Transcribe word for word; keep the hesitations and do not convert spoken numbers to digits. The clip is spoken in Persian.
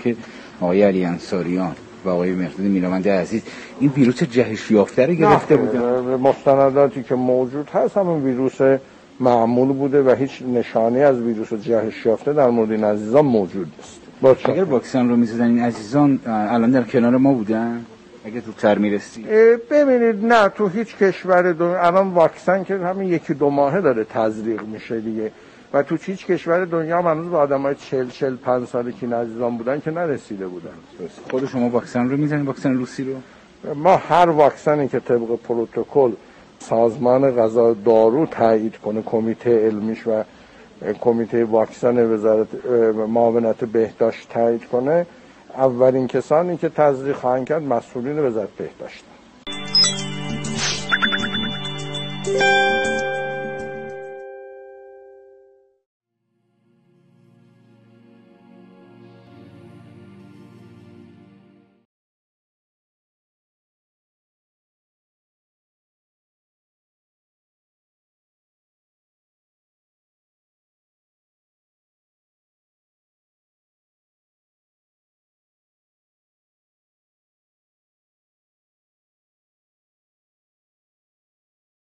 که آقای علی انصاریان و آقای مقداد میرامند عزیز این ویروس جهش یافته رو گرفته بودن. مستنداتی که موجود هست همون ویروس معمول بوده و هیچ نشانه از ویروس جهش یافته در مورد این عزیزان موجود نیست. اگر واکسن رو میزدن این عزیزان الان در کنار ما بودن؟ اگه تو تر میرسی؟ ببینید نه، تو هیچ کشور دنیا الان واکسن که همین یکی دو ماهه داره تزریق میشه دیگه و تو هیچ کشور دنیا هم هنوز با آدمای چهل چهل پنج ساله که این عزیزان بودن که نرسیده بودن. خود شما واکسن رو میزنید، واکسن روسی رو؟ ما هر واکسنی که طبق پروتکل سازمان غذا دارو تایید کنه، کمیته علمیش و کمیته واکسن وزارت معاونت بهداشت تایید کنه، اولین کسانی که تزریق خواهند کرد مسئولین وزارت بهداشت.